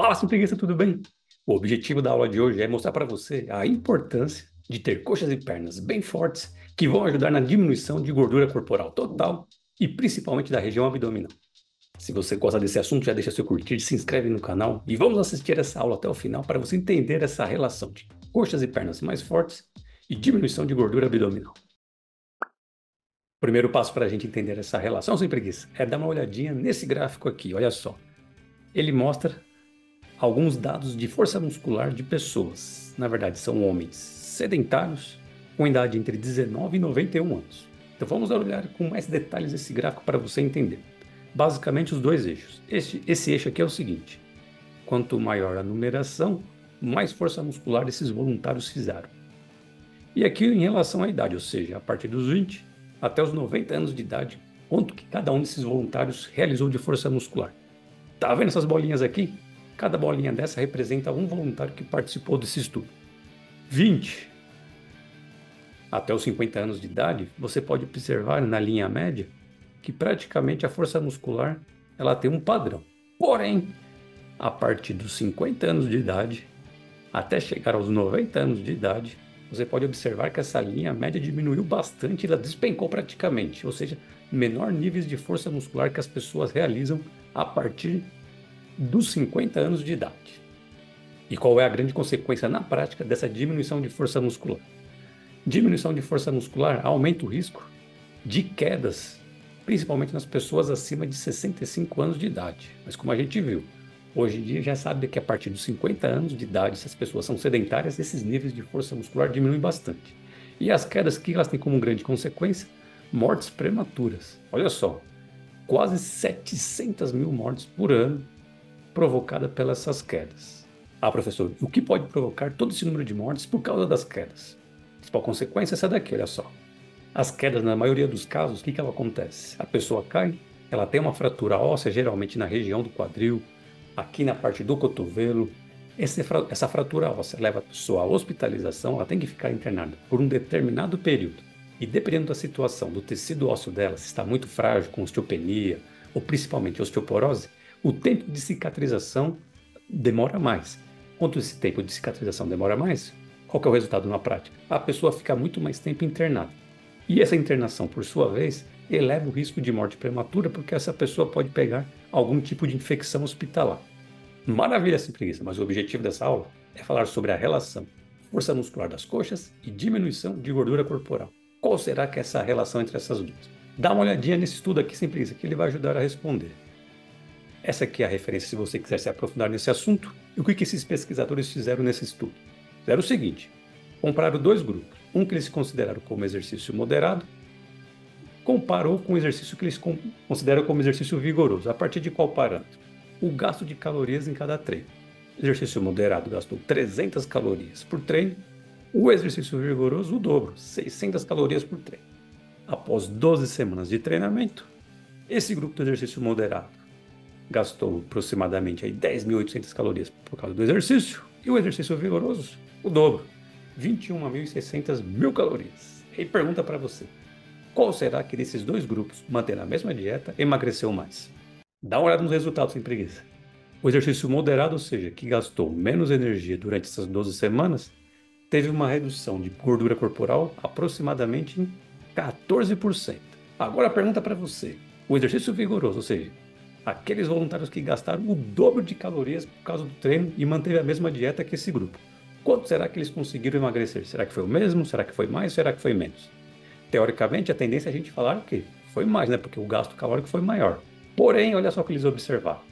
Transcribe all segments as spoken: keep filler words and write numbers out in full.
Fala, sem preguiça, tudo bem? O objetivo da aula de hoje é mostrar para você a importância de ter coxas e pernas bem fortes que vão ajudar na diminuição de gordura corporal total e principalmente da região abdominal. Se você gosta desse assunto, já deixa seu curtir, se inscreve no canal e vamos assistir essa aula até o final para você entender essa relação de coxas e pernas mais fortes e diminuição de gordura abdominal. O primeiro passo para a gente entender essa relação, sem preguiça, é dar uma olhadinha nesse gráfico aqui, olha só. Ele mostra alguns dados de força muscular de pessoas. Na verdade, são homens sedentários com idade entre dezenove e noventa e um anos. Então vamos olhar com mais detalhes esse gráfico para você entender. Basicamente, os dois eixos. Esse, esse eixo aqui é o seguinte: quanto maior a numeração, mais força muscular esses voluntários fizeram. E aqui em relação à idade, ou seja, a partir dos vinte até os noventa anos de idade, quanto que cada um desses voluntários realizou de força muscular. Tá vendo essas bolinhas aqui? Cada bolinha dessa representa um voluntário que participou desse estudo. vinte até os cinquenta anos de idade, você pode observar na linha média que praticamente a força muscular ela tem um padrão. Porém, a partir dos cinquenta anos de idade até chegar aos noventa anos de idade, você pode observar que essa linha média diminuiu bastante, ela despencou praticamente, ou seja, menor níveis de força muscular que as pessoas realizam a partir dos cinquenta anos de idade. E qual é a grande consequência na prática dessa diminuição de força muscular? Diminuição de força muscular aumenta o risco de quedas, principalmente nas pessoas acima de sessenta e cinco anos de idade. Mas como a gente viu, hoje em dia já sabe que a partir dos cinquenta anos de idade, se as pessoas são sedentárias, esses níveis de força muscular diminuem bastante. E as quedas que elas têm como grande consequência? Mortes prematuras. Olha só, quase setecentas mil mortes por ano provocada pelas essas quedas. Ah, professor, o que pode provocar todo esse número de mortes por causa das quedas? A principal consequência é essa daqui, olha só. As quedas, na maioria dos casos, o que, que ela acontece? A pessoa cai, ela tem uma fratura óssea, geralmente na região do quadril, aqui na parte do cotovelo. Esse, essa fratura óssea leva a pessoa à hospitalização, ela tem que ficar internada por um determinado período. E dependendo da situação do tecido ósseo dela, se está muito frágil, com osteopenia, ou principalmente osteoporose, o tempo de cicatrização demora mais. Quanto esse tempo de cicatrização demora mais, qual que é o resultado na prática? A pessoa fica muito mais tempo internada. E essa internação, por sua vez, eleva o risco de morte prematura, porque essa pessoa pode pegar algum tipo de infecção hospitalar. Maravilha, sem preguiça, mas o objetivo dessa aula é falar sobre a relação força muscular das coxas e diminuição de gordura corporal. Qual será que é essa relação entre essas duas? Dá uma olhadinha nesse estudo aqui, sem preguiça, que ele vai ajudar a responder. Essa aqui é a referência se você quiser se aprofundar nesse assunto. E o que, que esses pesquisadores fizeram nesse estudo? Fizeram o seguinte: compararam dois grupos. Um que eles consideraram como exercício moderado, comparou com o exercício que eles consideram como exercício vigoroso. A partir de qual parâmetro? O gasto de calorias em cada treino. O exercício moderado gastou trezentas calorias por treino. O exercício vigoroso, o dobro, seiscentas calorias por treino. Após doze semanas de treinamento, esse grupo do exercício moderado gastou aproximadamente aí dez mil e oitocentas calorias por causa do exercício, e o exercício vigoroso, o dobro, vinte e uma mil e seiscentas mil calorias. E pergunta para você, qual será que desses dois grupos, mantendo a mesma dieta, emagreceu mais? Dá uma olhada nos resultados sem preguiça. O exercício moderado, ou seja, que gastou menos energia durante essas doze semanas, teve uma redução de gordura corporal aproximadamente em quatorze por cento. Agora a pergunta para você, o exercício vigoroso, ou seja, aqueles voluntários que gastaram o dobro de calorias por causa do treino e manteve a mesma dieta que esse grupo, quanto será que eles conseguiram emagrecer? Será que foi o mesmo? Será que foi mais? Será que foi menos? Teoricamente, a tendência é a gente falar que foi mais, né? Porque o gasto calórico foi maior. Porém, olha só o que eles observaram.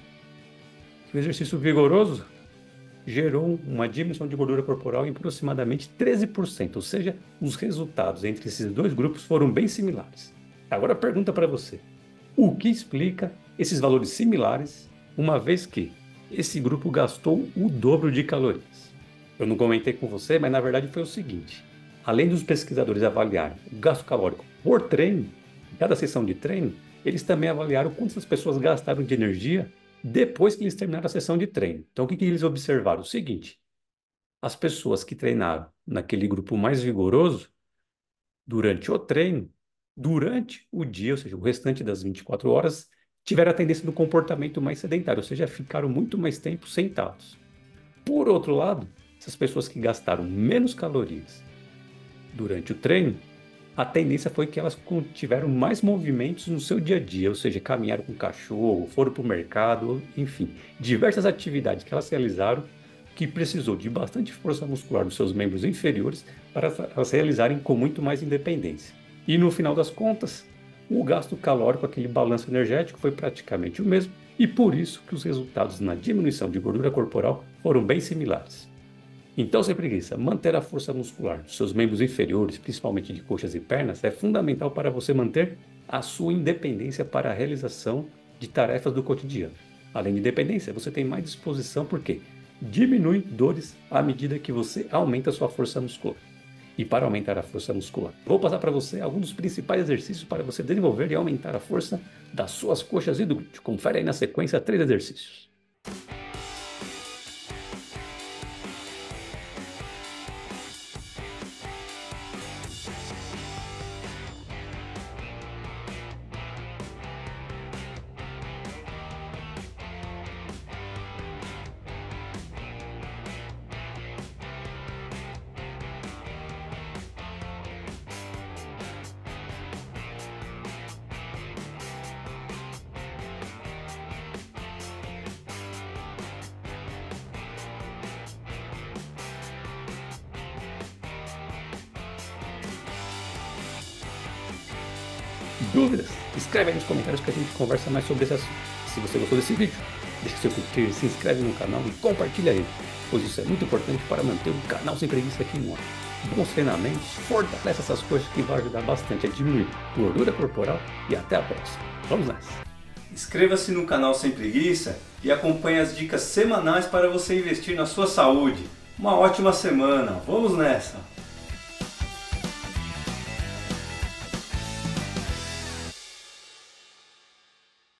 O exercício vigoroso gerou uma diminuição de gordura corporal em aproximadamente treze por cento, ou seja, os resultados entre esses dois grupos foram bem similares. Agora pergunta para você, o que explica esses valores similares, uma vez que esse grupo gastou o dobro de calorias? Eu não comentei com você, mas na verdade foi o seguinte: além dos pesquisadores avaliarem o gasto calórico por treino, em cada sessão de treino, eles também avaliaram quantas as pessoas gastaram de energia depois que eles terminaram a sessão de treino. Então, o que, que eles observaram? O seguinte: as pessoas que treinaram naquele grupo mais vigoroso, durante o treino, durante o dia, ou seja, o restante das vinte e quatro horas, tiveram a tendência do comportamento mais sedentário, ou seja, ficaram muito mais tempo sentados. Por outro lado, essas pessoas que gastaram menos calorias durante o treino, a tendência foi que elas tiveram mais movimentos no seu dia a dia, ou seja, caminharam com o cachorro, foram para o mercado, enfim, diversas atividades que elas realizaram que precisou de bastante força muscular nos seus membros inferiores para elas realizarem com muito mais independência. E no final das contas, o gasto calórico, aquele balanço energético, foi praticamente o mesmo, e por isso que os resultados na diminuição de gordura corporal foram bem similares. Então, sem preguiça, manter a força muscular dos seus membros inferiores, principalmente de coxas e pernas, é fundamental para você manter a sua independência para a realização de tarefas do cotidiano. Além de independência, você tem mais disposição porque diminui dores à medida que você aumenta a sua força muscular. E para aumentar a força muscular, vou passar para você alguns dos principais exercícios para você desenvolver e aumentar a força das suas coxas e do glúteo. Confere aí na sequência três exercícios. Dúvidas? Escreve aí nos comentários que a gente conversa mais sobre esse assunto. Se você gostou desse vídeo, deixa seu curtir, se inscreve no canal e compartilha ele, pois isso é muito importante para manter o canal Sem Preguiça aqui no ar. Bons treinamentos, fortalece essas coisas que vão ajudar bastante a diminuir gordura corporal e até a próxima. Vamos nessa! Inscreva-se no canal Sem Preguiça e acompanhe as dicas semanais para você investir na sua saúde. Uma ótima semana, vamos nessa!